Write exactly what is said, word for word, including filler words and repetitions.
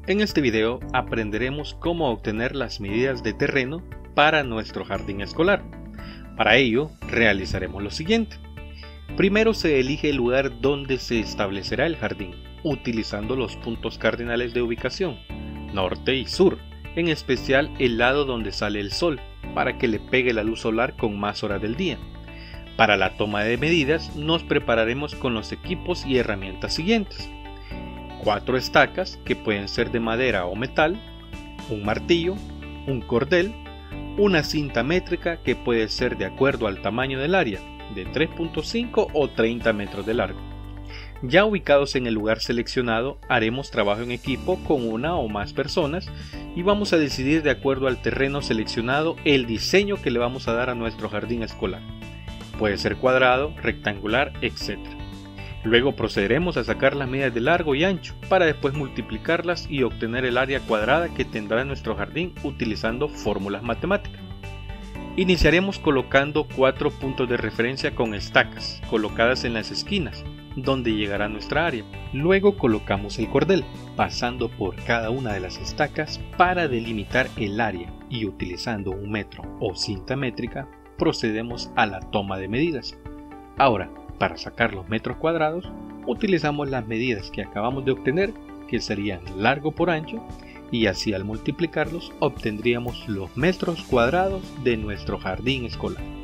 En este video aprenderemos cómo obtener las medidas de terreno para nuestro jardín escolar. Para ello realizaremos lo siguiente. Primero se elige el lugar donde se establecerá el jardín, utilizando los puntos cardinales de ubicación, norte y sur, en especial el lado donde sale el sol, para que le pegue la luz solar con más horas del día. Para la toma de medidas nos prepararemos con los equipos y herramientas siguientes. Cuatro estacas que pueden ser de madera o metal, un martillo, un cordel, una cinta métrica que puede ser de acuerdo al tamaño del área, de tres punto cinco o treinta metros de largo. Ya ubicados en el lugar seleccionado, haremos trabajo en equipo con una o más personas y vamos a decidir de acuerdo al terreno seleccionado el diseño que le vamos a dar a nuestro jardín escolar. Puede ser cuadrado, rectangular, etcétera. Luego procederemos a sacar las medidas de largo y ancho para después multiplicarlas y obtener el área cuadrada que tendrá nuestro jardín utilizando fórmulas matemáticas. Iniciaremos colocando cuatro puntos de referencia con estacas colocadas en las esquinas donde llegará nuestra área. Luego colocamos el cordel pasando por cada una de las estacas para delimitar el área y utilizando un metro o cinta métrica procedemos a la toma de medidas. Ahora, para sacar los metros cuadrados, utilizamos las medidas que acabamos de obtener, que serían largo por ancho, y así al multiplicarlos obtendríamos los metros cuadrados de nuestro jardín escolar.